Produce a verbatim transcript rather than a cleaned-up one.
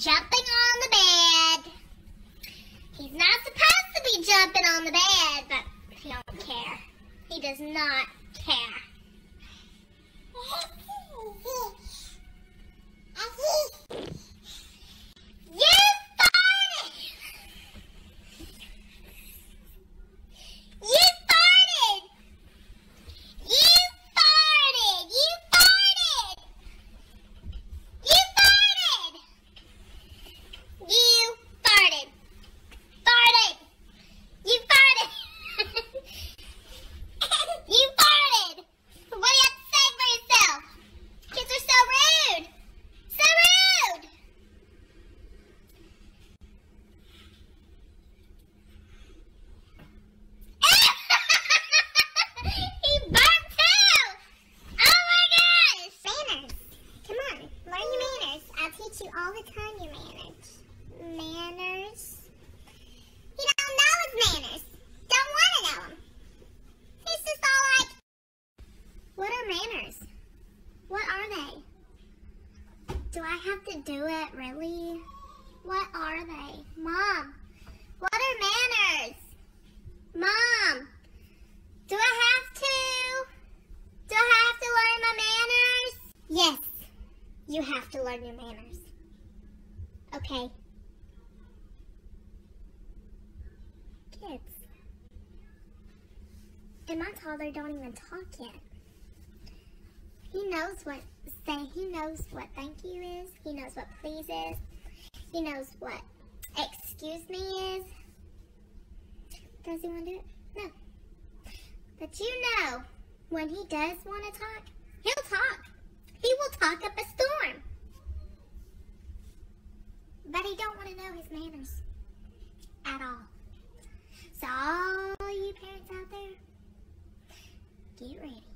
jumping on the bed. He's not supposed to be jumping on the bed, but he don't care. He does not care. You farted! You farted! You farted! You farted! You farted! You farted! Farted! You farted! You farted! What do you have to say for yourself? Kids are so rude! So rude! He burped too! Oh my gosh! Manners. Come on, learn your manners. I'll teach you all the time your manners. Manners. He don't know his manners. Don't want to know them. He's just all like, what are manners? What are they? Do I have to do it, really? What are they? Mom, what are manners? Mom, do I have to? Do I have to learn my manners? Yes, you have to learn your manners. Okay. Kids. And my toddler don't even talk yet. He knows what say. He knows what thank you is. He knows what please is. He knows what excuse me is. Does he want to do it? No. But you know, when he does want to talk, he'll talk. He will talk up a storm. But he don't want to know his manners at all. So all you parents out there, get ready.